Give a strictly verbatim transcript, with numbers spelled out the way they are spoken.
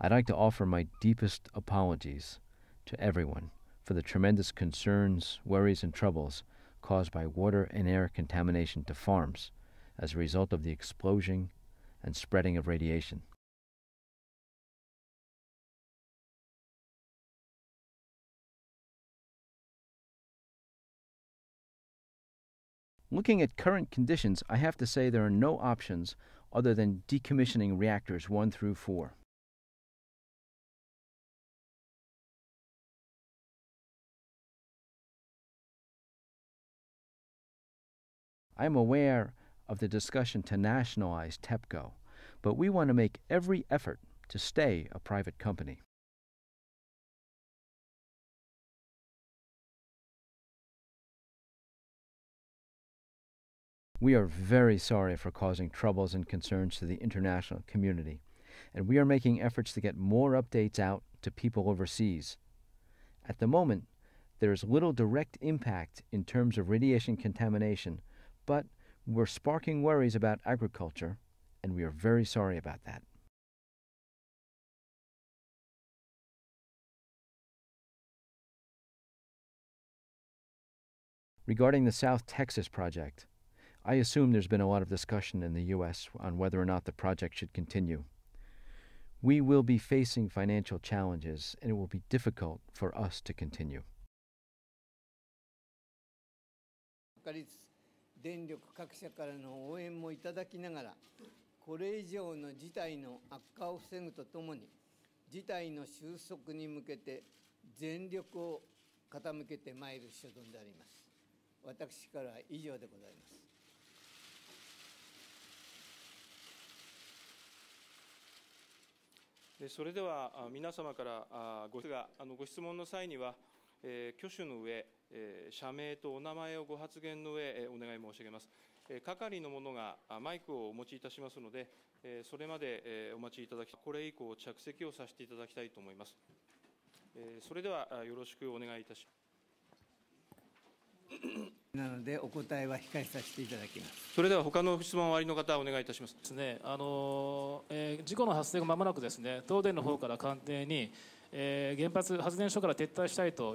I'd like to offer my deepest apologies to everyone for the tremendous concerns, worries, and troubles caused by water and air contamination to farms as a result of the explosion and spreading of radiation. Looking at current conditions, I have to say there are no options other than decommissioning reactors one through four. I am aware of the discussion to nationalize TEPCO, but we want to make every effort to stay a private company. We are very sorry for causing troubles and concerns to the international community, and we are making efforts to get more updates out to people overseas. At the moment, there is little direct impact in terms of radiation contamination, but we're sparking worries about agriculture, and we are very sorry about that. Regarding the South Texas project, I assume there's been a lot of discussion in the U S on whether or not the project should continue. We will be facing financial challenges, and it will be difficult for us to continue. 電力各社からの応援もいただきながら、これ以上の事態の悪化を防ぐとともに、事態の収束に向けて全力を傾けてまいる所存であります。私からは以上でございます。 それでは皆様からごご質問の際には、挙手の上、社名とお名前をご発言の上、お願い申し上げます。係の者がマイクをお持ちいたしますので、それまでお待ちいただき、これ以降、着席をさせていただきたいと思います。それではよろしくお願いいたします。 なので、お答えは控えさせていただきます。 それでは、他の質問おありの方、お願いいたします。 ですね、あのえー、事故の発生後まもなくですね、東電の方から官邸に、えー、原発発電所から撤退したいと